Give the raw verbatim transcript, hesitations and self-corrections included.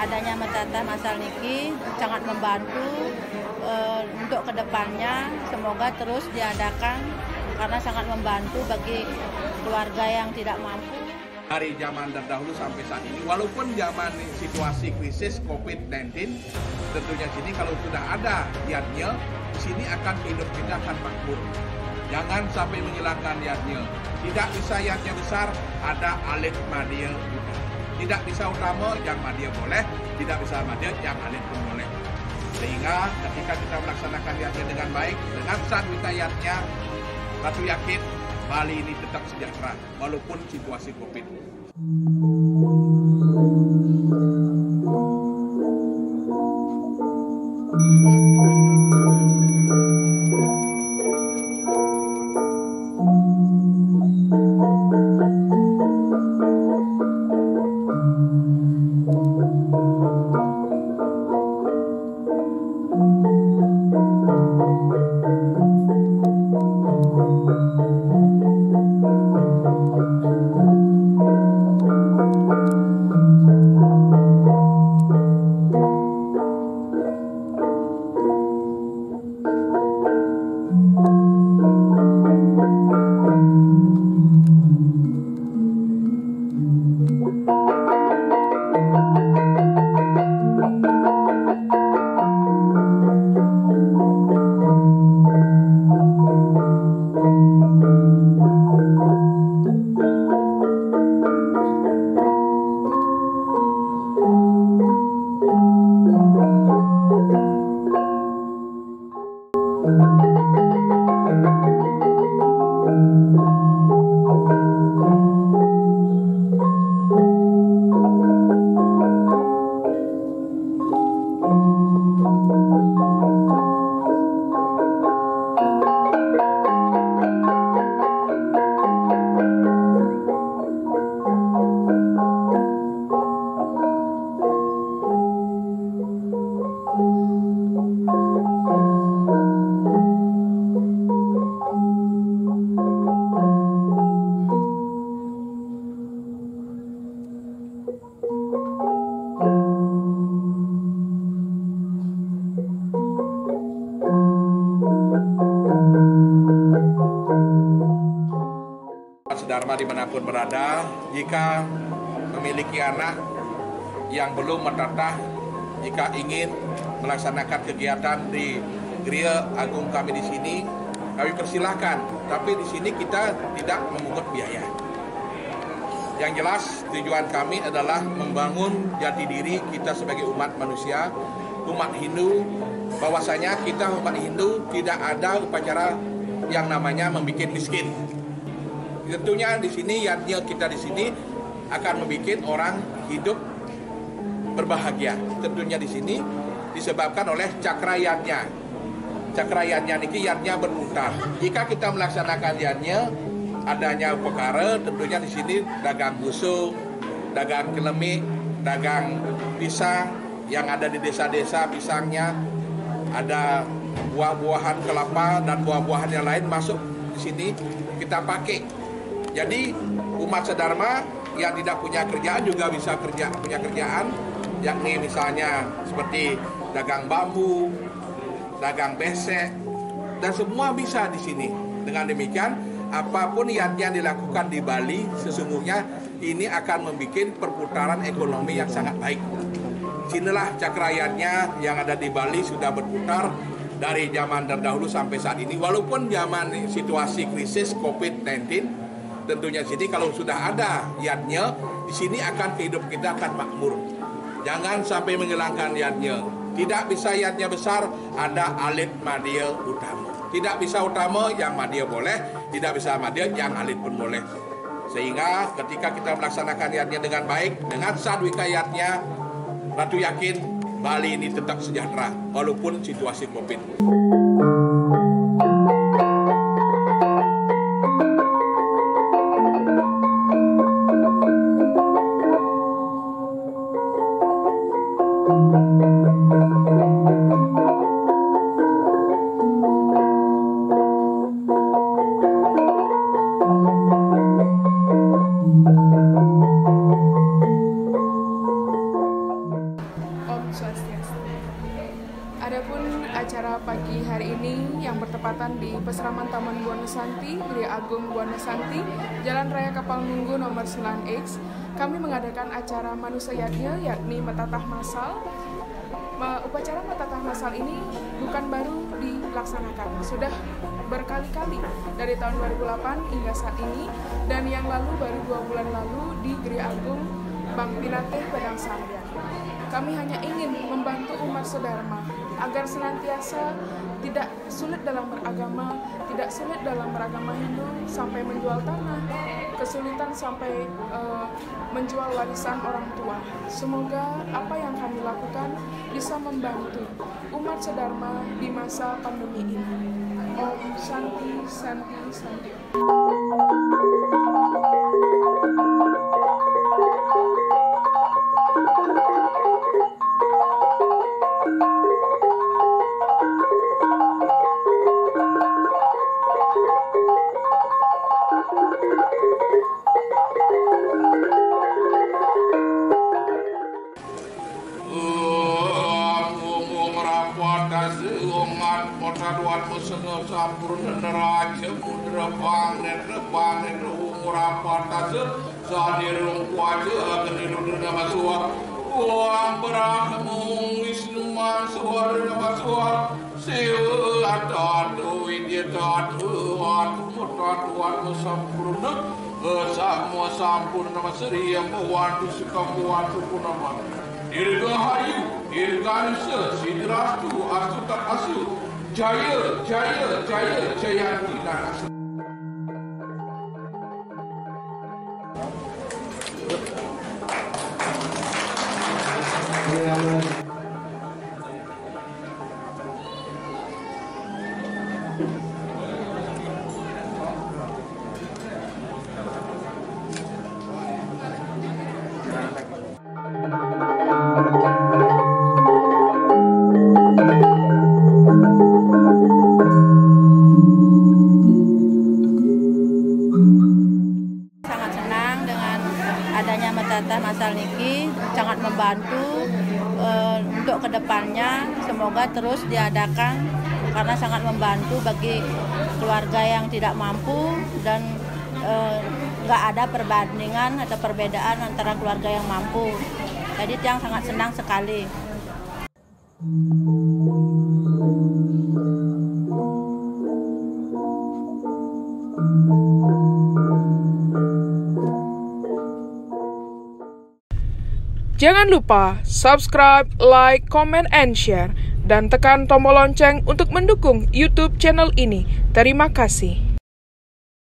adanya Metata Masal niki sangat membantu uh, untuk kedepannya. Semoga terus diadakan karena sangat membantu bagi keluarga yang tidak mampu. Dari zaman terdahulu sampai saat ini, walaupun zaman situasi krisis covid sembilan belas, tentunya sini kalau sudah ada niatnya, di sini akan hidup kita akan makmur. Jangan sampai menghilangkan niatnya. Tidak bisa niatnya besar, ada alif madya. Tidak bisa utama, yang madya boleh. Tidak bisa madya, yang alif pun boleh. Sehingga ketika kita melaksanakan niatnya dengan baik, dengan sah wilayahnya, Ratu yakin Bali ini tetap sejahtera walaupun situasi Covid. Dharma dimanapun berada, jika memiliki anak yang belum mendatah, jika ingin melaksanakan kegiatan di Gria Agung kami di sini, kami persilahkan. Tapi di sini kita tidak memungut biaya. Yang jelas tujuan kami adalah membangun jati diri kita sebagai umat manusia, umat Hindu, bahwasanya kita umat Hindu tidak ada upacara yang namanya membuat miskin. Tentunya di sini, yatnya kita di sini akan membuat orang hidup berbahagia. Tentunya di sini disebabkan oleh cakra yatnya. Cakra yatnya niki yatnya berputar. Jika kita melaksanakan yatnya, adanya upakara, tentunya di sini dagang busuk, dagang kelemik, dagang pisang yang ada di desa-desa pisangnya, ada buah-buahan kelapa dan buah-buahan yang lain masuk di sini kita pakai. Jadi umat sedharma yang tidak punya kerjaan juga bisa kerja punya kerjaan, yakni misalnya seperti dagang bambu, dagang besek, dan semua bisa di sini. Dengan demikian, apapun yang, yang dilakukan di Bali sesungguhnya ini akan membuat perputaran ekonomi yang sangat baik. Sinilah cakrayatnya yang ada di Bali sudah berputar dari zaman terdahulu sampai saat ini. Walaupun zaman situasi krisis covid sembilan belas, tentunya sini kalau sudah ada yatnya, di sini akan kehidupan kita akan makmur. Jangan sampai menghilangkan yatnya. Tidak bisa yatnya besar, ada alif madya utama. Tidak bisa utama, yang madya boleh. Tidak bisa madya, yang alif pun boleh. Sehingga ketika kita melaksanakan yatnya dengan baik, dengan sadwika yatnya, Ratu yakin Bali ini tetap sejahtera walaupun situasi Covid. pada pagi hari ini yang bertepatan di Peseraman Taman Buanasanti, Gria Agung Buanasanti, Jalan Raya Kapal Nunggu nomor sembilan X, kami mengadakan acara Manusia Yatnya, yakni metatah massal. Upacara metatah massal ini bukan baru dilaksanakan, sudah berkali-kali dari tahun dua ribu delapan hingga saat ini, dan yang lalu baru dua bulan lalu di Gria Agung Bang Pinate, Padang Sarian. Kami hanya ingin membantu umat sedharma agar senantiasa tidak sulit dalam beragama, tidak sulit dalam beragama Hindu sampai menjual tanah, kesulitan sampai uh, menjual warisan orang tua. Semoga apa yang kami lakukan bisa membantu umat sedharma di masa pandemi ini. Om Shanti Shanti Shanti. Persaduan mesengah sampurna neraja mudra bangnet rebangnet umur apa tase sadirung kuaja keniruduna masua uang berakmung wisnuman suara masua sewa atadu widya tadu watu mutatuan sampurna semua sampurna masri yang mewantu sekamuan supunama dirgahayu dirganisa sidrastu astu tak asu Jaya, jaya, jaya, jayanti nanas. Adanya metatah massal niki sangat membantu uh, untuk kedepannya, semoga terus diadakan karena sangat membantu bagi keluarga yang tidak mampu dan nggak uh, ada perbandingan atau perbedaan antara keluarga yang mampu. Jadi Tiang sangat senang sekali. Jangan lupa subscribe, like, comment, and share, dan tekan tombol lonceng untuk mendukung YouTube channel ini. Terima kasih.